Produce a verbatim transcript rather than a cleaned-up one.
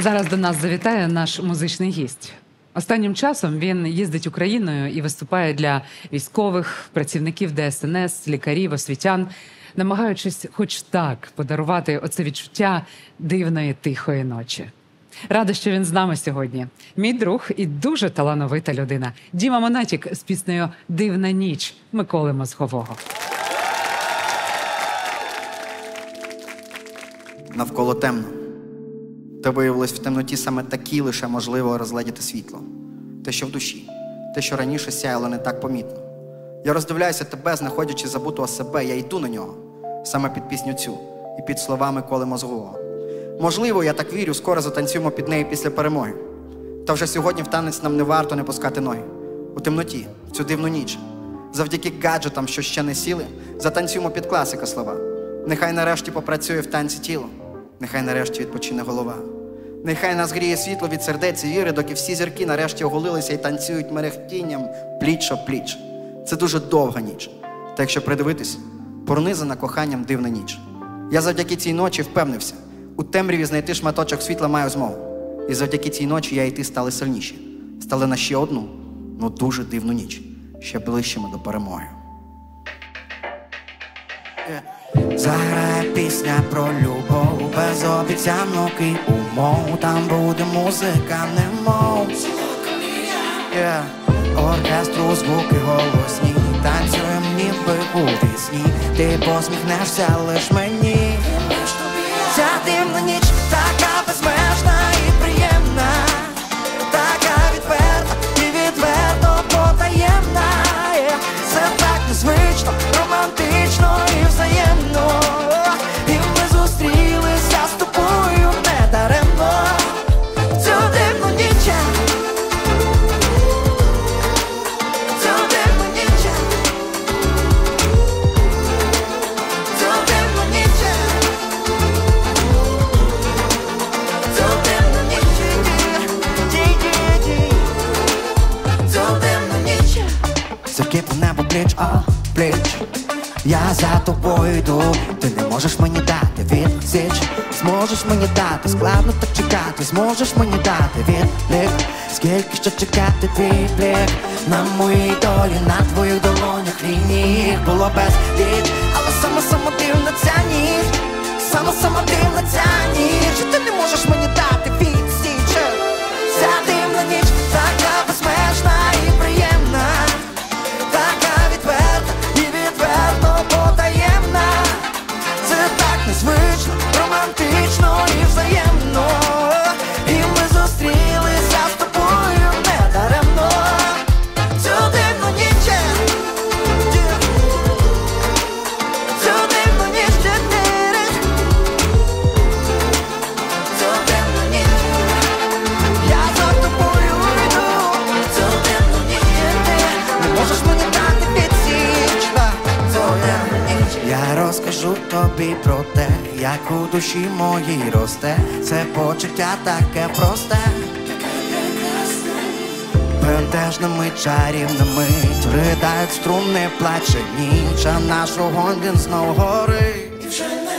Зараз до нас завітає наш музичний гість. Останнім часом він їздить Україною і виступає для військових, працівників Де Ес Ен Ес, лікарів, освітян, намагаючись хоч так подарувати оце відчуття дивної тихої ночі. Рада, що він з нами сьогодні. Мій друг і дуже талановита людина. Діма Монатік з піснею «Дивна ніч» Миколи Мозгового. Навколо темно. Та виявилось в темноті саме такі лише можливо розгледіти світло. Те, що в душі. Те, що раніше сяяло не так помітно. Я роздивляюся тебе, знаходячи забутого себе, я йду на нього. Саме під пісню цю і під слова Миколи Мозгового. Можливо, я так вірю, скоро затанцюємо під неї після перемоги. Та вже сьогодні в танець нам не варто не пускати ноги. У темноті, в цю дивну ніч. Завдяки гаджетам, що ще не сіли, затанцюємо під класика слова. Нехай нарешті попрацює в танці тіло. Нехай нарешті відпочине голова. Нехай нас гріє світло від сердець і віри, доки всі зірки нарешті оголилися і танцюють мерехтінням пліч-о-пліч. Це дуже довга ніч. Та якщо придивитись, пронизана коханням дивна ніч. Я завдяки цій ночі впевнився, у темряві знайти шматочок світла маю змогу. І завдяки цій ночі я і ти стали сильніші. Стали на ще одну, ну дуже дивну ніч. Ще ближчими до перемоги. Заграє пісня про любов, без обіцянок і умов. Там буде музика, немов yeah. Оркестру звуки голосні, танцюєм ніби у вісні. Ти посміхнешся лиш мені. Ця дивна ніч така безмежна і приємна, така відверта і відверто потаємна. Це так незвично, романтично і взаємно. І ми зустрілися з тобою недаремно. Цю дивну ніч, цю дивну ніч, цю дивну ніч, цю дивну ніч, цю дивну ніч. Зірки по небу пліч, а пліч. Я за тобою йду, ти не можеш мені дати відсіч. Зможеш мені дати, складно так чекати. Зможеш мені дати відлік. Скільки ще чекати твій блік. На моїй долі, на твоїх долонях лінії їх було безліч. Але сама-сама дивна ця ніч, сама-сама дивна ця ніч. І ти не можеш мені дати відсіч. Ця дивна ніч така безмежна і приємна, така відверта і відверто потаємна. Це так незвично, романтично і взаємно. І ми зустрілися з тобою недаремно. Цю дивну ніч, цю дивну ніч, цю дивну ніч. Я за тобою йду, цю дивну ніч. Не можеш мені дати відсіч. Цю дивну ніч. Я розкажу тобі про те, як у душі моїй росте. Це почуття таке просте, бентежними чарівними ридають струни, плаче ніч, а наш огонь він знов горить.